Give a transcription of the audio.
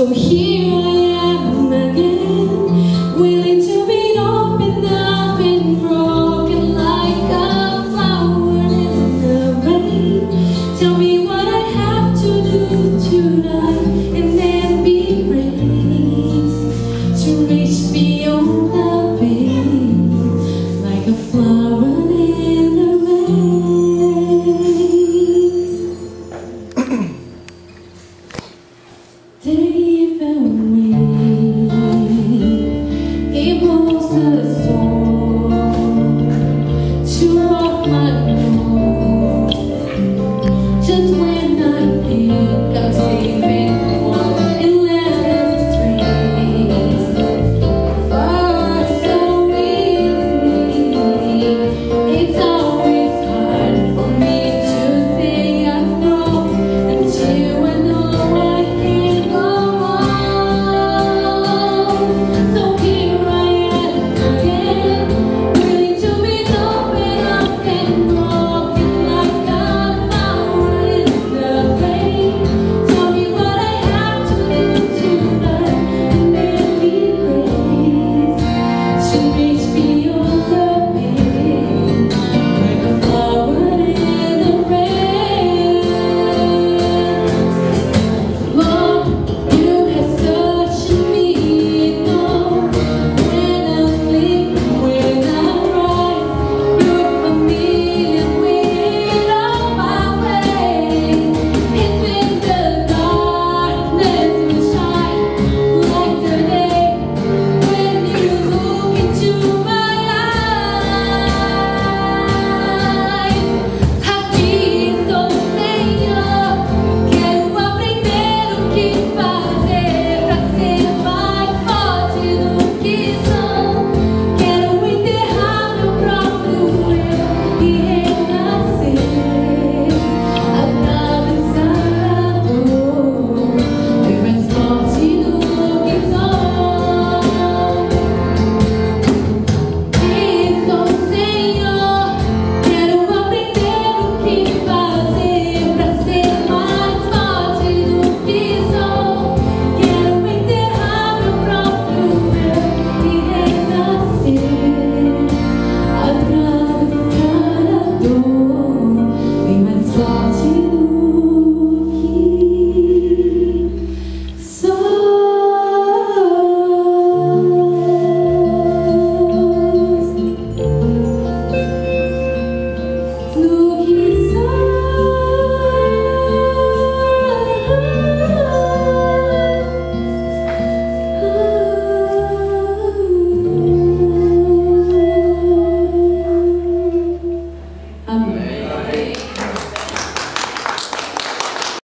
So here I am again, willing to be opened up and broken like a flower in the rain. Tell me what I have to do tonight, and then be raised to reach beyond the pain like a flower in the rain. Day if I win.